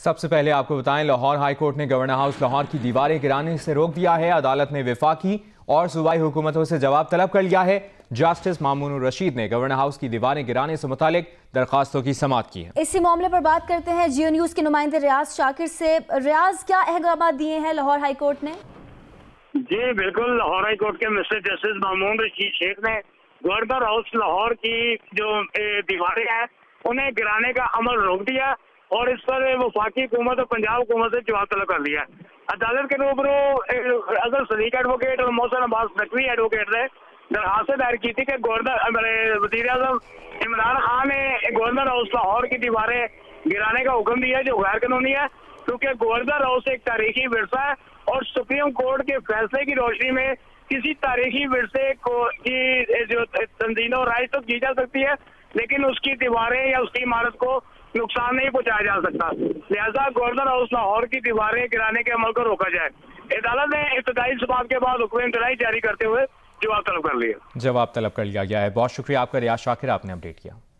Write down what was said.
सबसे पहले आपको बताएं, लाहौर हाई कोर्ट ने गवर्नर हाउस लाहौर की दीवारें गिराने से रोक दिया है। अदालत ने वफाकी और सूबाई हुकूमतों से जवाब तलब कर लिया है। जस्टिस मामूनुर रशीद ने गवर्नर हाउस की दीवारें गिराने से मुतालिक दरखास्तों की समाअत की है। इसी मामले पर बात करते हैं जियो न्यूज के नुमाइंदे रियाज शाकिर से। रियाज, क्या अहकाम दिए हैं लाहौर हाई कोर्ट ने? जी बिल्कुल, लाहौर हाई कोर्ट के मिस्टर जस्टिस मामूनुर रशीद शेख ने गवर्नर हाउस लाहौर की जो दीवारें हैं उन्हें गिराने का अमल रोक दिया और इस पर वफाकी हुकूमत और पंजाब हुकूमत से जवाब तलब कर लिया। अदालत के रूबरू अजहर सदीक एडवोकेट और मोहसिन अब्बास नकवी एडवोकेट ने दरखास्त दायर की थी कि गवर्नर वज़ीर आज़म इमरान खान ने गवर्नर हाउस लाहौर की दीवारें गिराने का हुक्म दिया जो गैर कानूनी है, क्योंकि गवर्नर हाउस एक तारीखी विरसा है और सुप्रीम कोर्ट के फैसले की रोशनी में किसी तारीखी विरसे की जो तंजीम और राय तो की जा सकती है, लेकिन उसकी दीवारें या उसकी इमारत को नुकसान नहीं पहुंचाया जा सकता। लिहाजा गवर्नर हाउस लाहौर की दीवारें गिराने के अमल को रोका जाए। अदालत ने इब्तदाई समाअत के बाद हुक्म इंतजाई जारी करते हुए जवाब तलब कर लिया गया है। बहुत शुक्रिया आपका रियाज शाकिर, आपने अपडेट किया।